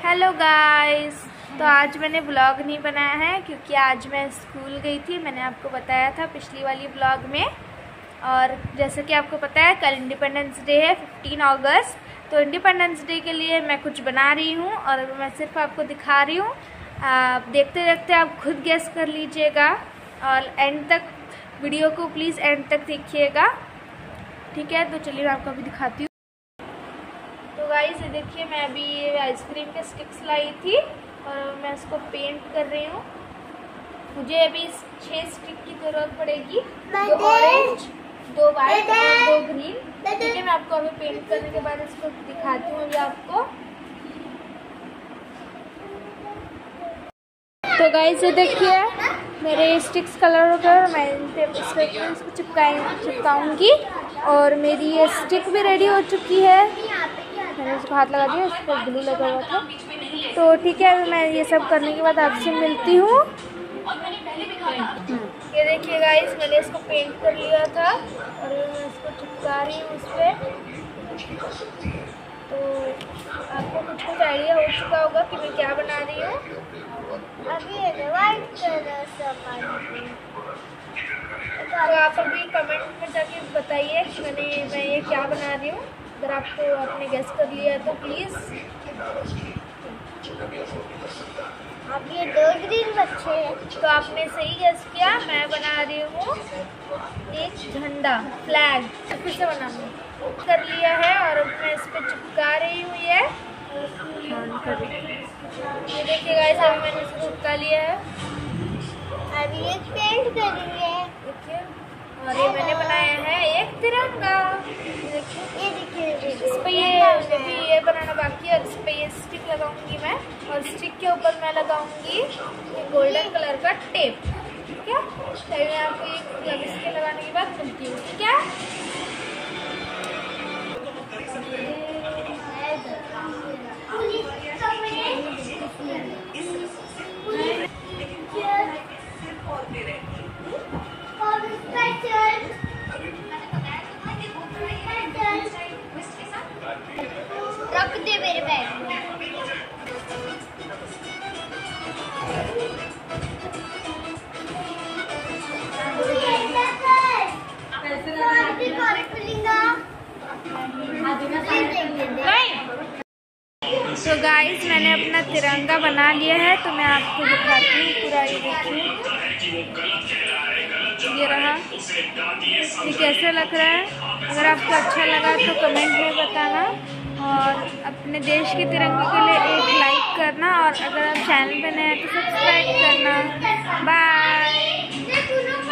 Hello guys. तो आज मैंने व्लॉग नहीं बनाया है क्योंकि आज मैं स्कूल गई थी। मैंने आपको बताया था पिछली वाली व्लॉग में। और जैसे कि आपको पता है कल इंडिपेंडेंस डे है 15 अगस्त। तो इंडिपेंडेंस डे के लिए मैं कुछ बना रही हूँ और मैं सिर्फ आपको दिखा रही हूँ। आप देखते देखते आप खुद गेस कर लीजिएगा और एंड तक वीडियो को प्लीज़ एंड तक देखिएगा, ठीक है। तो चलिए मैं आपको अभी दिखाती हूँ। तो गाइस ये देखिए, मैं अभी ये आइसक्रीम के स्टिक्स लाई थी और मैं इसको पेंट कर रही हूँ। मुझे अभी 6 स्टिक की ज़रूरत पड़ेगी, 2 ऑरेंज, 2 वाइट और 2 ग्रीन। ठीक है, मैं आपको अभी पेंट करने के बाद इसको दिखाती हूँ अभी आपको। तो गाइस ये देखिए मेरे स्टिक्स कलर हो गए और मैं इस पे इसको चिपकाऊंगी। और मेरी ये स्टिक भी रेडी हो चुकी है। मैंने इसको हाथ लगा दिया, इस पर ग्लू लगा हुआ था। तो ठीक है, अभी मैं ये सब करने के बाद आपसे मिलती हूँ। ये देखिए गाइस, मैंने इसको पेंट कर लिया था और मैं इसको चिपका रही हूँ उस पर। तो आपको कुछ आइडिया हो चुका होगा कि मैं क्या बना रही हूँ। अभी वाइट कलर तो आप अभी कमेंट में जाके बताइए कि मैं ये क्या बना रही हूँ। अगर आपको आपने गेस कर लिया है तो प्लीज़। अब ये 2 ग्रीन बच्चे हैं, तो आपने सही गेस किया। मैं बना रही हूँ एक झंडा, फ्लैग। फिर से बनाना कर लिया है और अब मैं इस पर चिपका रही हूँ। ये देखिए गाइस, अभी मैंने इसको चिपका लिया है। अभी एक पेंट करेंगे, देखिए। और ये मैंने बनाया है एक तिरंगा। ये देखिए इस पे ये बनाना बाकी है। और इस पे ये स्टिक लगाऊंगी मैं और स्टिक के ऊपर मैं लगाऊंगी गोल्डन कलर का टेप, ठीक है। चलिए मैं आपको ये इसके लगाने के बाद मिलती हूँ, ठीक है। रख दे मेरे बैग में। तो गाइस मैंने अपना तिरंगा बना लिया है, तो मैं आपको दिखाती हूँ पूरा। ये देखिए, ये रहा। ये कैसे लग रहा है? अगर आपको अच्छा लगा तो कमेंट में बताना और अपने देश के तिरंगे के लिए एक लाइक करना। और अगर आप चैनल पे नए हैं तो सब्सक्राइब करना। बाय।